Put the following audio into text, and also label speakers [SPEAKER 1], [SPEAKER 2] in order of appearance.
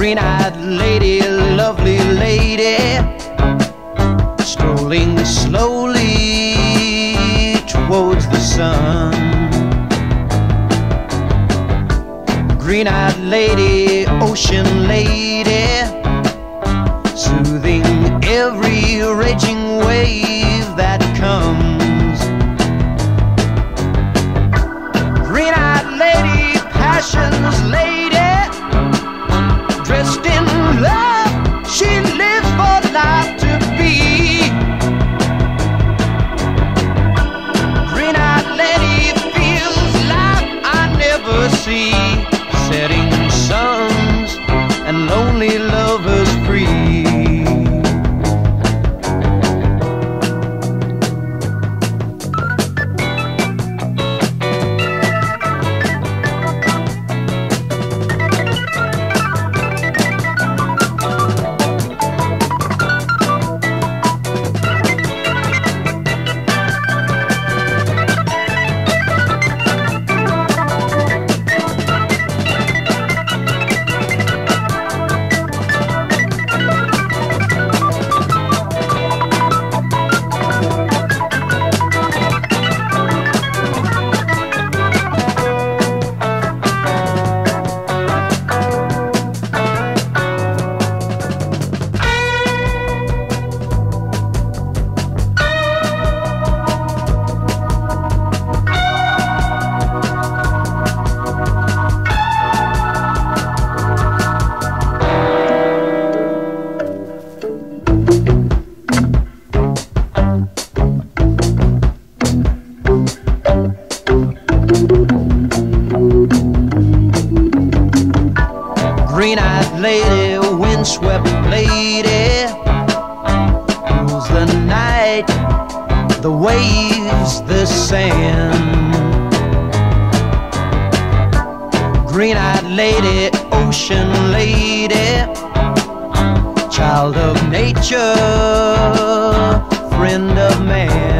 [SPEAKER 1] green-eyed lady, lovely lady, strolling slowly towards the sun. Green-eyed lady, ocean lady, soothing every raging wave that comes. Green-eyed lady, passion's lady, dressed in love, she lives for life to be. Green-eyed lady feels life I never see, setting suns and lonely lovers free. Green-eyed lady, windswept lady, rules the night, the waves, the sand. Green-eyed lady, ocean lady, child of nature, friend of man.